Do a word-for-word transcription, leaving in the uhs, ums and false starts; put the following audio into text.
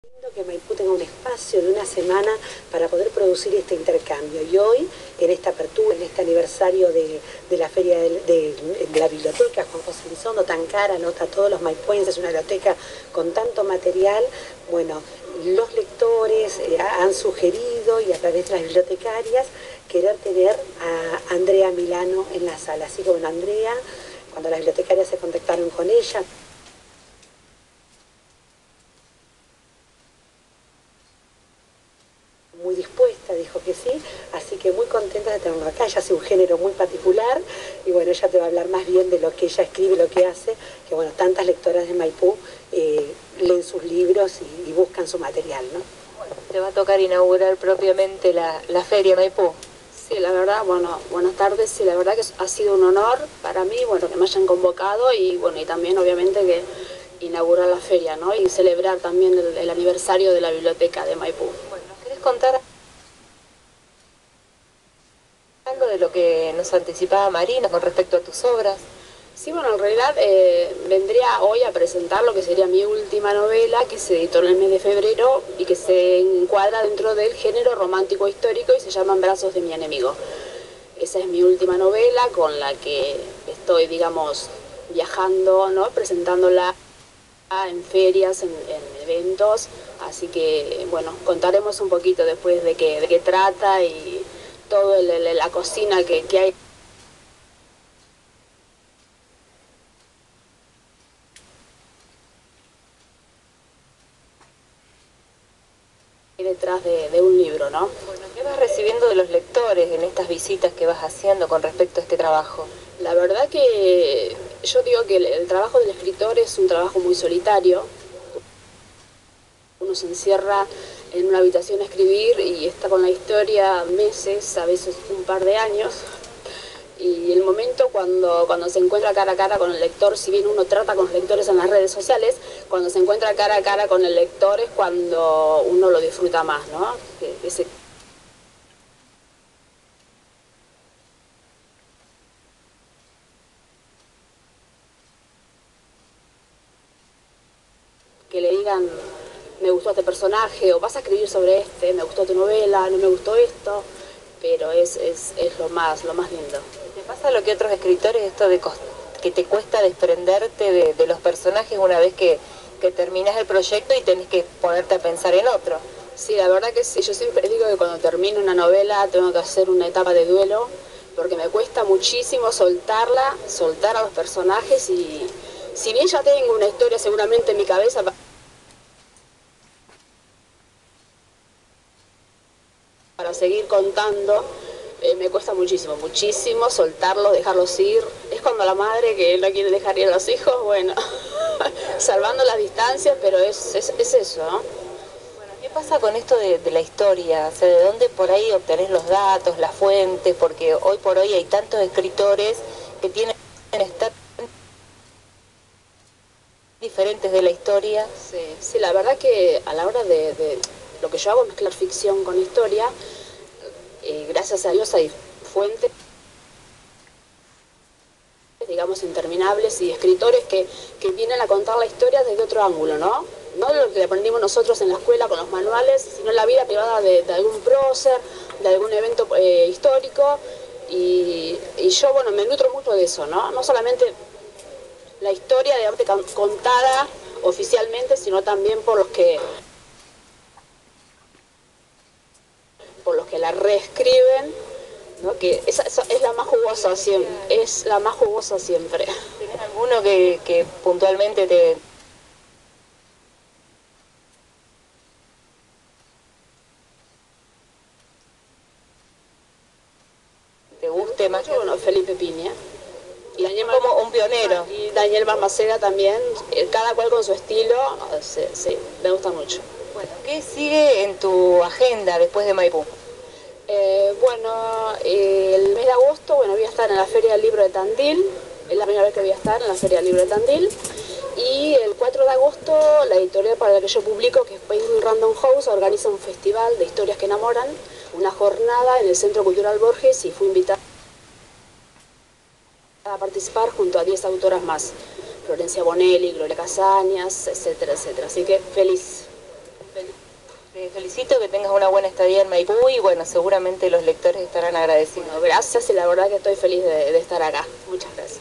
Que Maipú tenga un espacio de una semana para poder producir este intercambio, y hoy en esta apertura, en este aniversario de, de la feria de, de, de la biblioteca Juan José Elizondo, tan cara, ¿no? A todos los maipuenses, una biblioteca con tanto material. Bueno, los lectores eh, han sugerido, y a través de las bibliotecarias, querer tener a Andrea Milano en la sala. Así que bueno, Andrea, cuando las bibliotecarias se contactaron con ella, muy dispuesta, dijo que sí, así que muy contenta de tenerlo acá. Ella hace un género muy particular y bueno, ella te va a hablar más bien de lo que ella escribe, lo que hace, que bueno, tantas lectoras de Maipú eh, leen sus libros y, y buscan su material, ¿no? Bueno, te va a tocar inaugurar propiamente la, la feria Maipú. Sí, la verdad, bueno, buenas tardes, sí, la verdad que ha sido un honor para mí, bueno, que me hayan convocado y bueno, y también obviamente que inaugurar la feria, ¿no? Y celebrar también el, el aniversario de la biblioteca de Maipú. Bueno, ¿nos querés contar algo de lo que nos anticipaba Marina con respecto a tus obras? Sí, bueno, en realidad eh, vendría hoy a presentar lo que sería mi última novela, que se editó en el mes de febrero y que se encuadra dentro del género romántico histórico y se llama En brazos de mi enemigo. Esa es mi última novela con la que estoy, digamos, viajando, ¿no? Presentándola en ferias, en, en eventos, así que, bueno, contaremos un poquito después de qué, de qué trata y todo el, el, la cocina que, que hay detrás de, de un libro, ¿no? Bueno, ¿qué vas recibiendo de los lectores en estas visitas que vas haciendo con respecto a este trabajo? La verdad que yo digo que el, el trabajo del escritor es un trabajo muy solitario. Uno se encierra en una habitación a escribir y está con la historia meses, a veces un par de años. Y el momento cuando, cuando se encuentra cara a cara con el lector, si bien uno trata con los lectores en las redes sociales, cuando se encuentra cara a cara con el lector es cuando uno lo disfruta más, ¿no? Ese que le digan, me gustó este personaje, o vas a escribir sobre este, me gustó tu novela, no me gustó esto, pero es, es, es lo más, lo más lindo. ¿Te pasa lo que otros escritores, esto de que te cuesta desprenderte de, de los personajes una vez que, que terminas el proyecto y tenés que ponerte a pensar en otro? Sí, la verdad que sí, yo siempre digo que cuando termino una novela tengo que hacer una etapa de duelo, porque me cuesta muchísimo soltarla, soltar a los personajes, y si bien ya tengo una historia seguramente en mi cabeza para seguir contando, eh, me cuesta muchísimo, muchísimo soltarlos, dejarlos ir. Es cuando la madre que no quiere dejar ir a los hijos, bueno, salvando las distancias, pero es, es, es eso, ¿no? Bueno, ¿qué pasa con esto de, de la historia? O sea, ¿de dónde por ahí obtenés los datos, las fuentes? Porque hoy por hoy hay tantos escritores que tienen estar diferentes de la historia. Sí, sí, la verdad que a la hora de, de lo que yo hago es mezclar ficción con historia. Eh, gracias a Dios hay fuentes, digamos, interminables, y escritores que, que vienen a contar la historia desde otro ángulo, ¿no? No lo que aprendimos nosotros en la escuela con los manuales, sino la vida privada de, de algún prócer, de algún evento eh, histórico, y, y yo, bueno, me nutro mucho de eso, ¿no? No solamente la historia, digamos, contada oficialmente, sino también por los que por los que la reescriben, ¿no? Que esa, esa es la más jugosa siempre, es la más jugosa siempre. ¿Tienes alguno que, que puntualmente te... te guste más? Que, bueno, Felipe Piña. Y Daniel como un pionero. Y Daniel Balmaceda también, cada cual con su estilo, sí, sí, me gusta mucho. Bueno, ¿qué sigue en tu agenda después de Maipú? Eh, bueno, eh, el mes de agosto, bueno, voy a estar en la Feria del Libro de Tandil, es la primera vez que voy a estar en la Feria del Libro de Tandil, y el cuatro de agosto la editorial para la que yo publico, que es Penguin Random House, organiza un festival de historias que enamoran, una jornada en el Centro Cultural Borges, y fui invitada a participar junto a diez autoras más, Florencia Bonelli, Gloria Casañas, etcétera, etcétera, así que feliz. Te felicito, que tengas una buena estadía en Maipú y bueno, seguramente los lectores estarán agradecidos. Bueno, gracias y la verdad que estoy feliz de, de estar acá. Muchas gracias.